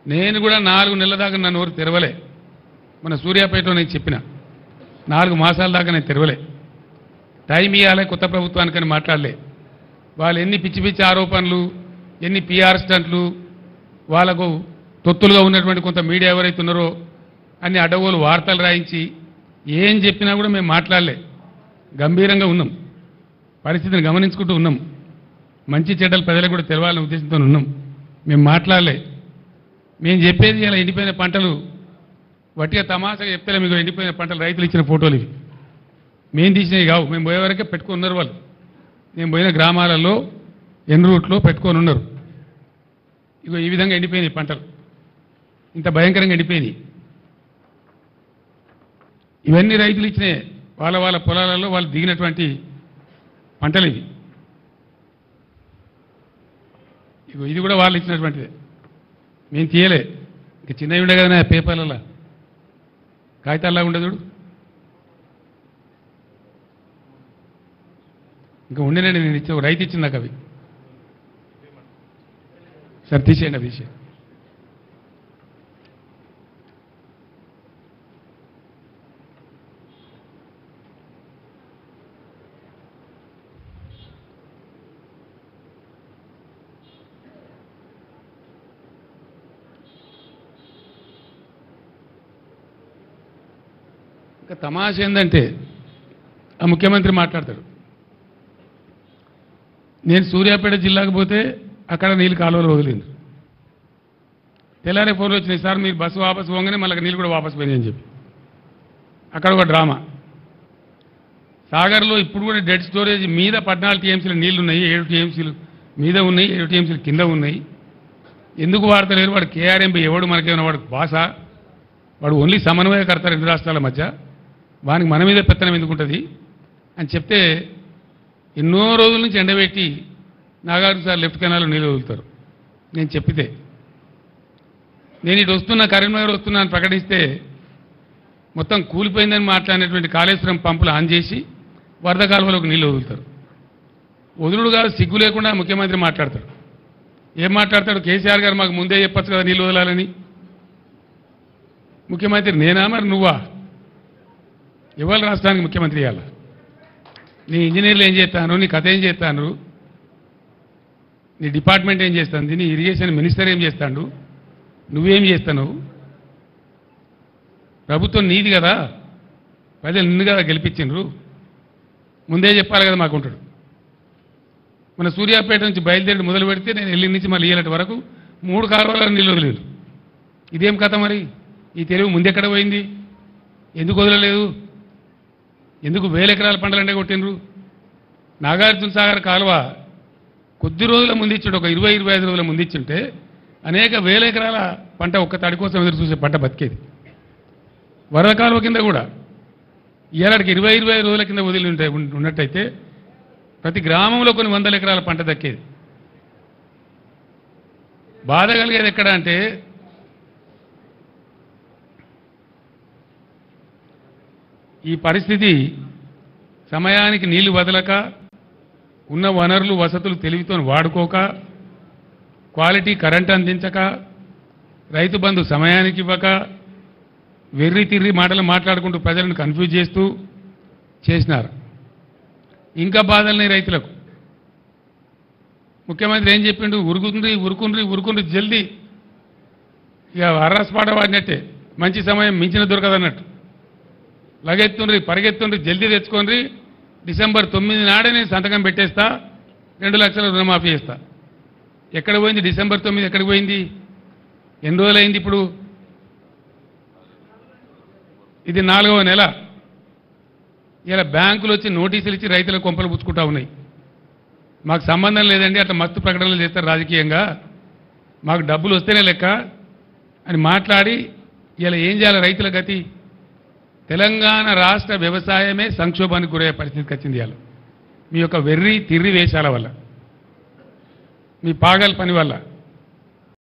నేను కూడా 4 నెలల దాకా నా నోరు తెరవలే. మన సూర్యాపేటలో నేను చెప్పిన 4 మాసాల దాకా నేను తెరవలే. టైం ఇవ్వాలి కొత్త ప్రభుత్వానికని మాట్లాడలే. వాళ్ళు ఎన్ని పిచ్చి పిచ్చి ఆరోపణలు, ఎన్ని పిఆర్ స్టంట్లు, వాళ్ళకు తొత్తులుగా ఉన్నటువంటి కొంత మీడియా ఎవరైతే ఉన్నారో అన్ని అడ్డగోలు వార్తలు రాయించి ఏం చెప్పినా కూడా మేము మాట్లాడలే. గంభీరంగా ఉన్నాం, పరిస్థితిని గమనించుకుంటూ ఉన్నాం, మంచి చెడ్డలు ప్రజలకు కూడా తెలవాలనే ఉద్దేశంతో ఉన్నాం. మేము మాట్లాడలే. మేము చెప్పేది ఇలా ఎండిపోయిన పంటలు వట్టిగా తమాషగా చెప్తే మీకు ఎండిపోయిన పంటలు రైతులు ఇచ్చిన ఫోటోలు ఇవి. మేము తీసినవి కావు. మేము పోయే వరకే పెట్టుకొని ఉన్నారు వాళ్ళు. మేము పోయిన గ్రామాలలో ఎన్ రూట్లో పెట్టుకొని ఉన్నారు. ఇగో ఈ విధంగా ఎండిపోయినాయి పంటలు, ఇంత భయంకరంగా ఎండిపోయినాయి. ఇవన్నీ రైతులు ఇచ్చినాయి. వాళ్ళ వాళ్ళ పొలాలలో వాళ్ళు దిగినటువంటి పంటలు ఇవి. ఇగో ఇది కూడా వాళ్ళు ఇచ్చినటువంటిదే, మేము తీయలే. ఇంక చిన్నవి ఉండే కదా పేపర్లలో కాగితాల్లా ఉండదు చూడు. ఇంకా ఉండేనండి, నేను ఇచ్చే రైతు ఇచ్చింది నాకు అవి. సరే తీసేయండి, అవి తీసేయండి. ఇంకా తమాష ఏంటంటే ఆ ముఖ్యమంత్రి మాట్లాడతాడు, నేను సూర్యాపేట జిల్లాకు పోతే అక్కడ నీళ్ళు కాలువలు వదిలింది. తెల్లారే ఫోన్లు వచ్చినాయి, సార్ మీరు బస్సు వాపసు పోగానే మళ్ళీ నీళ్ళు కూడా వాపసు పోయినాయి అని చెప్పి. అక్కడ ఒక డ్రామా. సాగర్లో ఇప్పుడు కూడా డెడ్ స్టోరేజ్ మీద 14 టీఎంసీల నీళ్లు ఉన్నాయి, 7 టీఎంసీలు మీద ఉన్నాయి, 7 టీఎంసీలు కింద ఉన్నాయి. ఎందుకు వాడతలేరు? వాడు కేఆర్ఎంపీ ఎవడు మనకేమైనా వాడు భాష? వాడు ఓన్లీ సమన్వయకర్త 2 రాష్ట్రాల మధ్య, వానికి మన మీద పెత్తనం ఎందుకుంటుంది అని చెప్తే ఎన్నో రోజుల నుంచి ఎండబెట్టి నాగార్జున సార్ లెఫ్ట్ కెనాల్లో నీళ్ళు వదులుతారు. నేను చెప్పితే నేను ఇటు వస్తున్నా, కరీంనగర్ వస్తున్నా అని ప్రకటిస్తే మొత్తం కూలిపోయిందని మాట్లాడినటువంటి కాళేశ్వరం పంపులు ఆన్ చేసి వరద కాలువలోకి నీళ్ళు వదులుతారు. వదులుడు కాదు, సిగ్గు లేకుండా ముఖ్యమంత్రి మాట్లాడతాడు. ఏం మాట్లాడతాడు? కేసీఆర్ గారు మాకు ముందే చెప్పచ్చు కదా నీళ్ళు వదలాలని. ముఖ్యమంత్రి నేనా మరి నువ్వా? ఇవాళ రాష్ట్రానికి ముఖ్యమంత్రి ఇవ్వాలి. నీ ఇంజనీర్లు ఏం చేస్తాను, నీ కథ ఏం చేస్తాను, నీ డిపార్ట్మెంట్ ఏం చేస్తుంది, నీ ఇరిగేషన్ మినిస్టర్ ఏం చేస్తాడు, నువ్వేం చేస్తావు? ప్రభుత్వం నీది కదా, ప్రజలు నిన్ను కదా గెలిపించిండ్రు, ముందే చెప్పాలి కదా మాకుంటాడు. మన సూర్యాపేట నుంచి బయలుదేరి మొదలు పెడితే నేను ఎల్లి నుంచి మళ్ళీ ఇయ్యలటి వరకు 3 కాలువల నీళ్ళు వదిలేదు. ఇదేం కథ మరి? ఈ తెలుగు ముందెక్కడ పోయింది? ఎందుకు వదలలేదు? ఎందుకు 1000 ఎకరాల పంటలంటే కొట్టినరు? నాగార్జున సాగర్ కాలువ కొద్ది రోజుల ముందిచ్చాడు, ఒక 20-25 రోజుల ముందిచ్చుంటే అనేక 1000 ఎకరాల పంట ఒక్క తడి కోసం ఎదురు చూసే పంట బతికేది. వరద కాలువ కింద కూడా ఇవాళకి 20-25 రోజుల కింద వదిలి ఉన్నట్టయితే ప్రతి గ్రామంలో కొన్ని 100 ఎకరాల పంట దక్కేది. బాధ కలిగేది ఎక్కడ అంటే ఈ పరిస్థితి సమయానికి నీళ్లు వదలక, ఉన్న వనరులు వసతులు తెలివితో వాడుకోక, క్వాలిటీ కరెంట్ అందించక, రైతు బంధు సమయానికి ఇవ్వక, వెర్రి తిర్రి మాటలు మాట్లాడుకుంటూ ప్రజలను కన్ఫ్యూజ్ చేస్తూ చేసినారు. ఇంకా బాధల్ని రైతులకు. ముఖ్యమంత్రి ఏం చెప్పిండు? ఉరుకుండ్రి జల్దీ. ఇక అర్రస్పాట వాడినట్టే, మంచి సమయం మించిన దొరకదన్నట్టు. లగెత్తుండ్రి, పరిగెత్తుండ్రి, జల్దీ తెచ్చుకోండి, డిసెంబర్ 9 నాడే నేను సంతకం పెట్టేస్తా, 2 లక్షల రుణమాఫీ చేస్తా. ఎక్కడ పోయింది డిసెంబర్ 9? ఎక్కడికి పోయింది? ఎన్ని రోజులైంది ఇప్పుడు? ఇది 4వ నెల. ఇలా బ్యాంకులు వచ్చి నోటీసులు ఇచ్చి రైతులకు కొంపలు పుచ్చుకుంటా ఉన్నాయి. మాకు సంబంధం లేదండి, అట్లా మస్తు ప్రకటనలు చేస్తారు రాజకీయంగా, మాకు డబ్బులు వస్తేనే లెక్క అని మాట్లాడి ఇలా ఏం చేయాలి రైతుల గతి? తెలంగాణ రాష్ట్ర వ్యవసాయమే సంక్షోభానికి గురయ్యే పరిస్థితికి వచ్చింది. ఇవాళ మీ యొక్క వెర్రి తిర్రి వేషాల వల్ల, మీ పాగల్ పని వల్ల.